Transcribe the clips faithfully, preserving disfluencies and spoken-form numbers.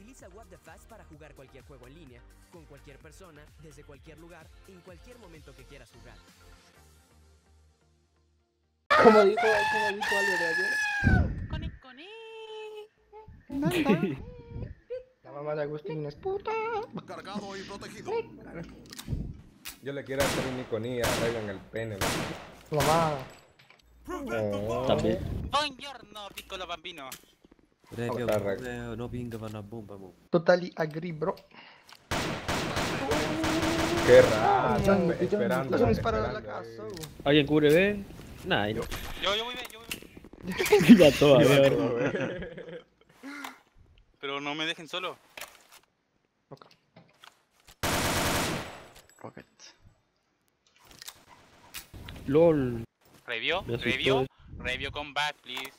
Utiliza What the Fast para jugar cualquier juego en línea, con cualquier persona, desde cualquier lugar, en cualquier momento que quieras jugar. Como dijo, como dijo Álvaro ayer. Coni, coni. La mamá de Agustín es puta. Cargado y protegido. Yo le quiero hacer un iconía a Raven en el pene. Mamá. Oh. También. Buongiorno, piccolo bambino. Raga, Raga, no pinga una bomba, mo. Totally agree, bro. Qué raro. No, Esperando. no, no disparar a la esperando, casa. eh. ¿Alguien cubre B? Nah, no. Yo, yo voy bien, yo voy bien. Ya todo, a Yo ver. todo, eh. Pero no me dejen solo. Rocket. LOL. Review, Me asustó review, eso. review come back, please.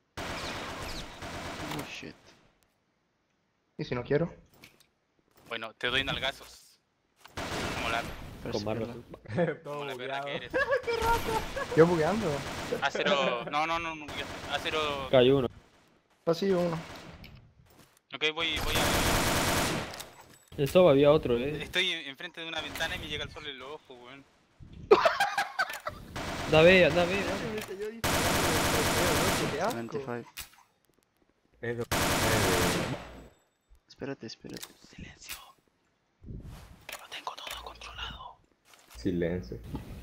Oh shit. ¿Y si no quiero? Bueno, te doy nalgazos. Como la, Con más Perseguirla. razón. Todo como la perra bugueado. que eres. Yo bugueando. Acero, no, no, no, no, acero. Cayó uno. Pasillo uno. Ok, voy, voy a... En Soba había otro, eh. Estoy enfrente de una ventana y me llega el sol en los ojos, weón. Anda B, anda B. Yo disparando. Qué asco. veinticinco. Eso. Espérate, espérate. Silencio. Lo tengo todo controlado. Silencio.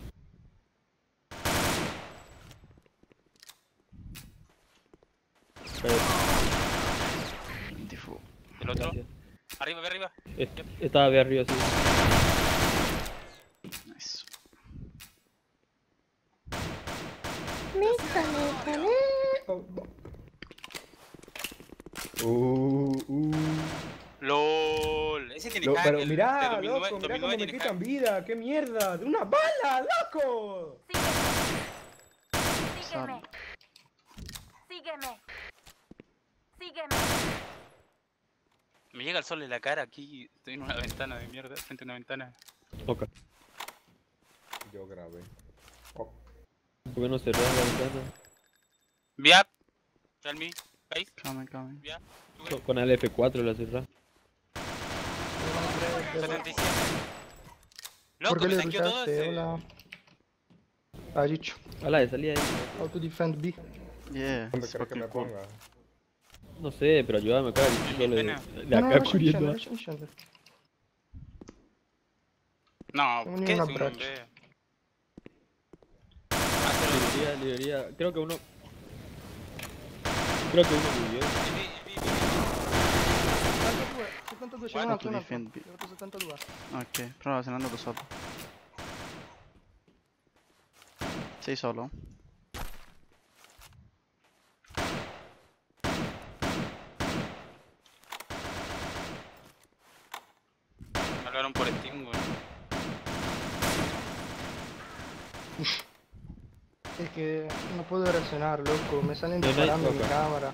veinticinco. El otro. Gracias. Arriba, ve arriba. Est- Estaba B arriba, sí. Nice. Uh, uh. LOL. Ese tiene Lo- hack, pero el de mirá, dos mil nueve, loco, mirá dos mil nueve cómo me tiene quitan hack. vida. ¡Qué mierda! ¡De una bala, loco! Sígueme. Sígueme. Sígueme. Me llega el sol en la cara aquí. Estoy en una ventana de mierda, frente a una ventana. Ok. Yo grabé. Oh. ¿Por qué no cerrás la ventana? Viap. Tell me. Guys. Coming, coming. Viap. Co- Con el F cuatro la cerrás. setenta y siete. ¿Por Loco, qué me le tanqueó todo rushaste? ese. Hola. Ha dicho. Hola, de salida ahí. How to defend B. Yeah, ¿Dónde it's querés que me fucking cool. ponga? No sé, pero ayúdame acá. En mi Solo de, pena. de No, no, acá rush cubriendo. Chandler, rush Chandler. No, Tengo ni ¿qué es una un bracha. hombre? Librería, librería. Creo que uno. Creo que uno murió. settantadue, c'è Guarda un altro, tu un altro. difend B. Ho fatto settantadue. Ok, prova se ne ando da solo. Sei solo? Me hablaron por Steam, güey. Es que no puedo reaccionar, loco. Me salen No, no hay disparando en mi boca. cámara.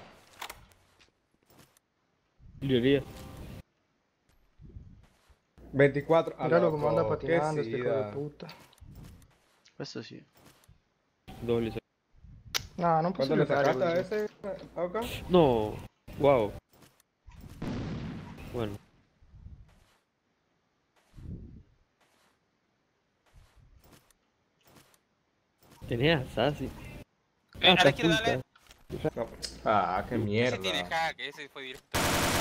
Librería. veinticuatro. Ah, Míralo como anda loco, qué patinando este hijo de sida. puta. Questo sì. Doble. No, non posso ¿Cuánto le giocare sacaste a così. ese, Auca? No. Wow. Bueno. Tenés Assassin. Eh, a la está izquierda, full, dale. está. No. Ah, qué Ese mierda. tiene hack, ese fue directo.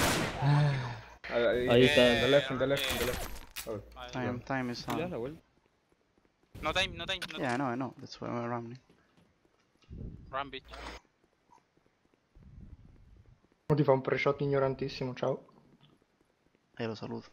Ahí, Ahí está. In the left, in the left, in the left. Oh. Ahí. Time, time is ¿Le das on. la vuelta? No time, no time, no time. Yeah, I know, I know. That's why I'm running. Run, bitch. Non ti fa un pre-shot ignorantissimo, ciao. E lo saluto.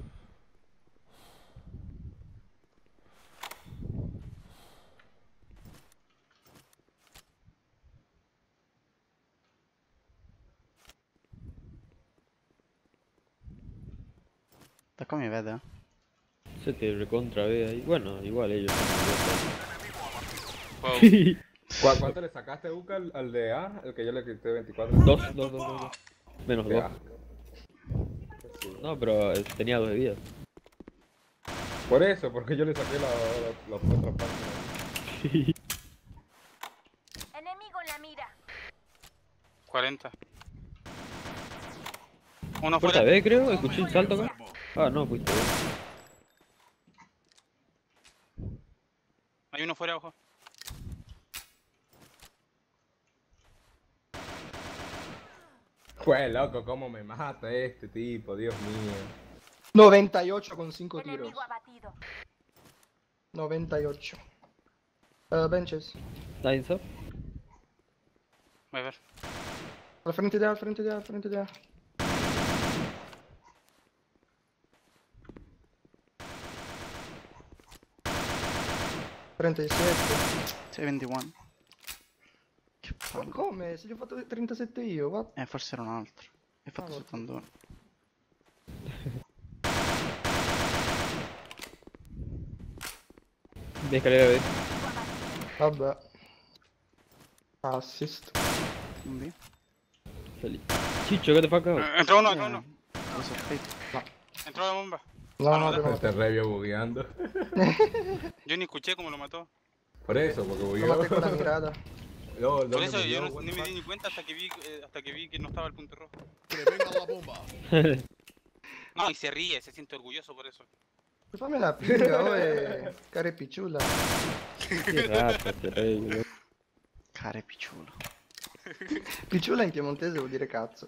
Da qua mi vede? Se te recontra ve ahí. Bueno, igual ellos son Wow. idiotas. ¿Cu- ¿Cuánto le sacaste, Uca, al, al de A? El que yo le quité veinticuatro. Dos, dos, dos, dos, dos. Menos De dos. A. No, pero eh, tenía dos de vida. Por eso, porque yo le saqué la, la, la otra parte. Enemigo en la mira. cuarenta. Uno Puerta fuera. B, creo. Escuché un salto acá. Ah, no, fuiste vos. Hay uno fuera, ojo. Pues loco, cómo me mata este tipo, Dios mío. noventa y ocho con cinco tiros. Enemigo abatido. noventa y ocho. Uh, benches. Lines up. Voy a ver. Al frente de A, al frente de A, al frente de A. trenta y sette. settantuno. Che Ma palle. come? Se gli ho fatto trentasette io, what? Eh, forse era un altro. Hai fatto Ah, settantuno. De escalera B. Vabbè. Assist. Un B. Salí. Chicho, get the fuck out. Eh, Entró uno, entró Eh, uno. lo sospecho. Entró la bomba. No, Ah, no, no, devo Este revio bugueando. Yo ni escuché cómo lo mató. Por eso, porque lo bugueó. maté con la mirada. No, no Por me eso yo bugueó, no, what ni the me fuck. di ni cuenta hasta que vi eh, hasta que vi que no estaba el punto rojo. Que venga la bomba. No, y se ríe, se siente orgulloso por eso. Fammi la piga, oh, e... care picciula. Qué rata este rey, bro. Care picciolo. Picciula in piemontese vuol dire cazzo.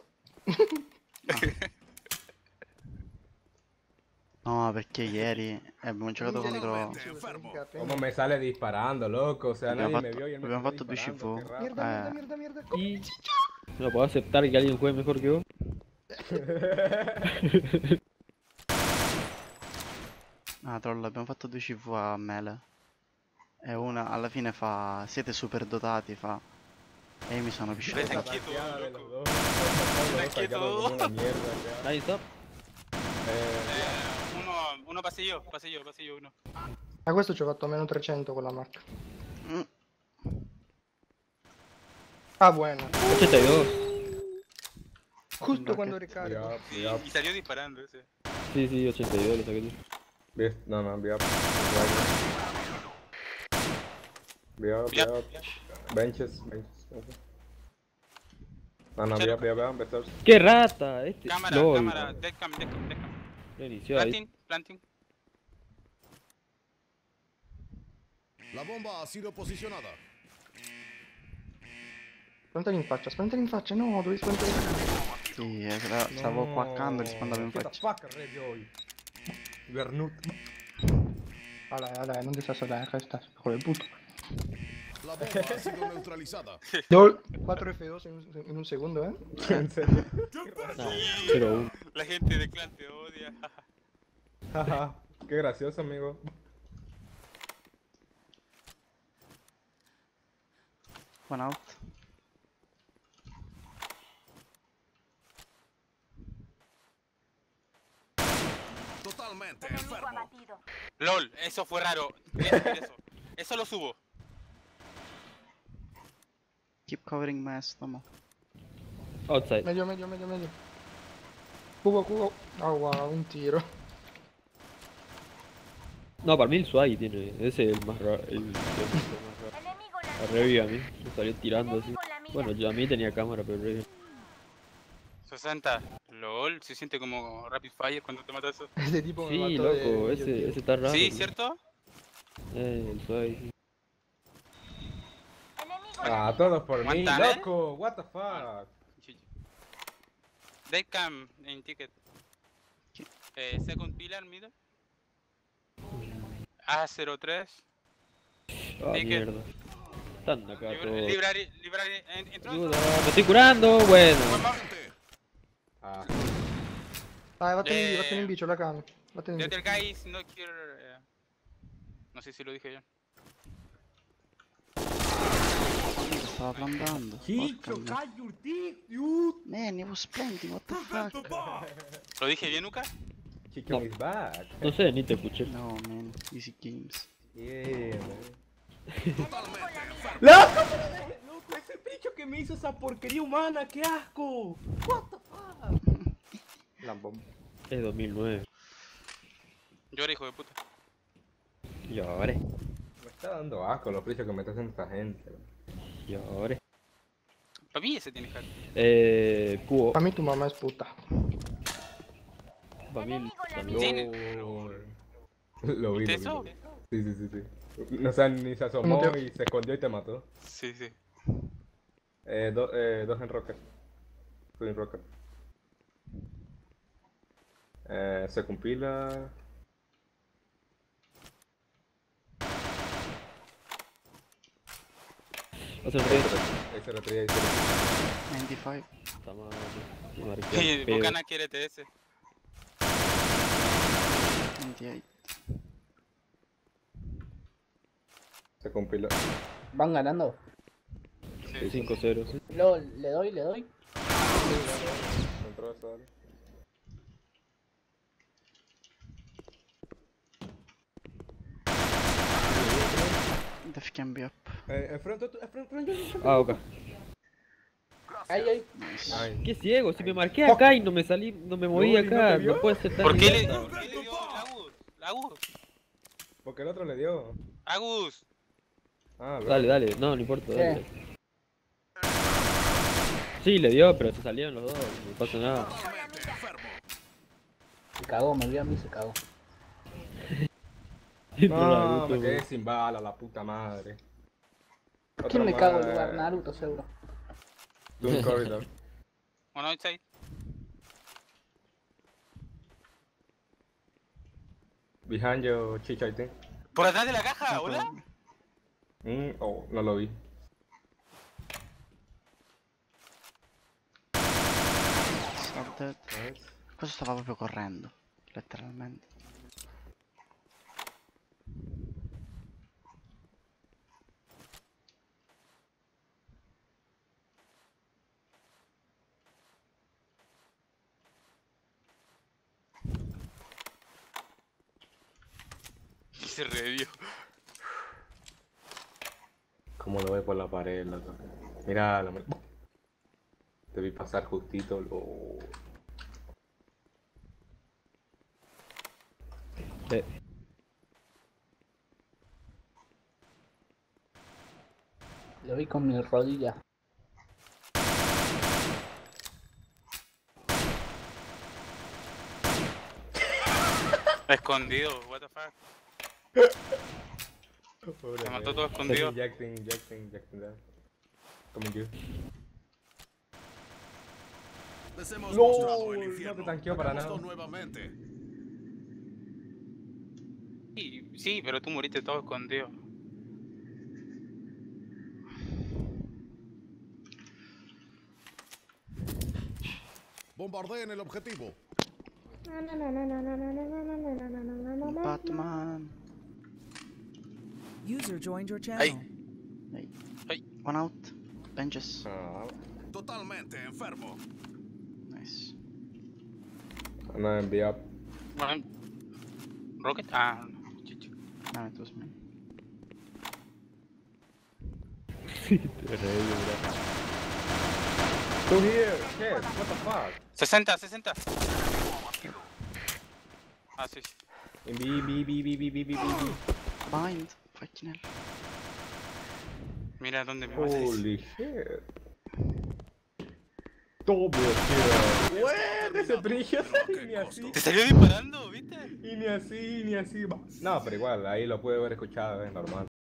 No, perché ieri abbiamo giocato contro... Totalmente enfermo. Cómo me sale disparando, loco. O sea, Abbiamo nadie me fatto- vio y él me abbiamo sale fatto due disparando, C V. qué raro. Mierda, Eh. mierda, mierda, mierda. Y... No puedo aceptar que alguien juegue mejor que vos. Ah, troll, abbiamo fatto due C V a Mele. E una alla fine fa... Siete super dotati, fa... E io mi sono Vete pisciato. aquí. quieto, Pateada de loco. los dos. Los dos quieto. sacaron como una mierda, ya. Lines up. Eh, Eh, uno, uno pasillo, pasillo, pasillo uno. A questo ci ho fatto meno trecento con la Mac. Mm. Ah, buena. ochenta y dos. Giusto No, quando che- ricarico. Yup, Sí, yup. y salió disparando ese. Sí, sí, ochenta y dos le saqué tú. Ves- No, no, yup. Yup, Yup. yup. Benches, benches. No, no, Cero. yup, yup, yup, empezó. ¡Qué rata! Este... Cámara, LOL. cámara, deadcam, deadcam, deadcam. Reinició ahí. Planting, planting. La bomba ha sido posicionada. Spaventali in faccia, spaventali in faccia. No, dovevi spaventare in faccia. Sì, eh, stavo stavo quaccando e gli spandavo in Get the faccia. fuck, Re Joy. Vernut. Allora, allora, non ti sta dai, questa come puto. La bomba ha sido neutralizada. Do... quattro F dos in un, in un secondo, eh? En serio. No, cero uno. La gente de clan te odia. Jaja, qué gracioso, amigo. One out. Totalmente Enemigo enfermo. abatido. LOL, eso fue raro. Eso, eso lo subo. Keep covering my stomach. Outside. Meglio, meglio, meglio, meglio. Cubo, cubo. Oh, wow, un tiro. No, para mí el Swag tiene. Ese es el más raro. El, el más raro. Enemigo en La la Revi a mí. Me salió tirando así. Enemigo en la mira. Bueno, yo a mí tenía cámara, pero Revi. sesenta. LOL, se siente como Rapid Fire cuando te matas eso. Ese tipo me Sí, mató loco, de... ese, ese está raro. Sí, ¿no? ¿cierto? Eh, el Swag. sí. Enemigo en la Ah, todos por mí, Aguanta, ¿eh? loco. What the fuck. Deadcam en ticket. Eh, second pillar, middle. A cero tres. Ah, Ticket. mierda. Están acá Libra- todos. Library, library, en- entró. Ayuda, me estoy curando, bueno. Gente, Ah, Dai, vattene Eh. in, vattene in bicio, la cam. Vattene The in other bicio. guy is not here. eh, No sé si lo dije yo. Lo stava plantando. Chicho, Porca call your dick, dude. Man, it was planting, what the fuck? ¿Lo dije bien, Uka? Chicho No. is back. No sé, ni te escuché. No, man, easy games. Yeah, man. totalmente enfermo. ¡Loco! ¡Loco! ¡Ese bicho que me hizo esa porquería humana! ¡Qué asco! What the fuck? Lambón. Es dos mil nueve. Llora, hijo de puta. Llore, Me está dando asco los precios que me está haciendo esta gente. llore. Para mí ese tiene hack. Eh, cubo. A mí tu mamá es puta. para mí Enemigo en la también. Sí. Lo, lo vi, ¿Viste lo vi. eso? Sí, sí, sí, sí. No, o sea, ni se asomó ¿Cómo te- y se escondió y te mató. Sí, sí. Eh, do- eh, dos en rocket. Twin rocket. Eh, se compila. O sea, Ahí se retira, ahí se retira. noventa y cinco. está mal. Me marqué Sí, al pedo. Bucana quiere T S. veintiocho. Se compila. Van ganando. Sí. cinco cero, sí. Luego le doy, le doy. Entró esa, dale. Def can be up. Eh, enfrente, tú- enfrente, enfrente, enfrente. Ah, ok. Ahí, ahí. Nice. Ay. Qué ciego, si me marqué acá y no me salí, no me moví No, ¿y no acá, te vio? no puede ser tan ¿Por qué le, idiota. por qué le dio Agus? Agus. Porque el otro le dio. Agus. Ah, bro. Dale, dale, no, no importa, ¿Qué? dale. Sí, le dio, pero se salieron los dos, no pasa nada. Se cagó, me vio a mí, se cagó. No, me quedé sin bala, la puta madre. ¿Quién Otro me cago en más, lugar? eh, Naruto, seguro. Doom Corridor. One outside. Behind you, Chicha, I think. Por atrás de la caja, No ¿hola? puedo. Mm, oh, no lo vi. Stop dead. Nice. Questo stava proprio correndo. Letteralmente. Y se revivió. Como lo ve por la pared, loco. Mira, la... te vi pasar justito, lo... Eh, Lo vi con mi rodilla. Escondido, what the fuck. Pobre Se mató man. todo escondido. Injecting, injecting, injecting that. Como yo. Les hemos No, mostrado el no te infierno. tanqueó para Hagámoslo nada. nuevamente. Sí, sí, pero tú moriste todo escondido. Bombardeen el objetivo. Batman. User joined your channel. Ay. Hey. Ay. One out. Benches. Ah, Totalmente enfermo. Nice. I'm gonna be up. Bueno, Rocket. Ah, no, chicho. No, it was me. te reí, bro. Two here, shit, what the fuck? sesenta, sesenta. Ah, sí. In B, B, B, B, B, B, B, B. Bind. Fucking hell. Mira dónde me matas. Holy shit. Double kill. Bueno, ese brillo y ni así. Te salió disparando, ¿viste? Y ni así, ni así. va. No, pero igual, ahí lo pude haber escuchado, es normal.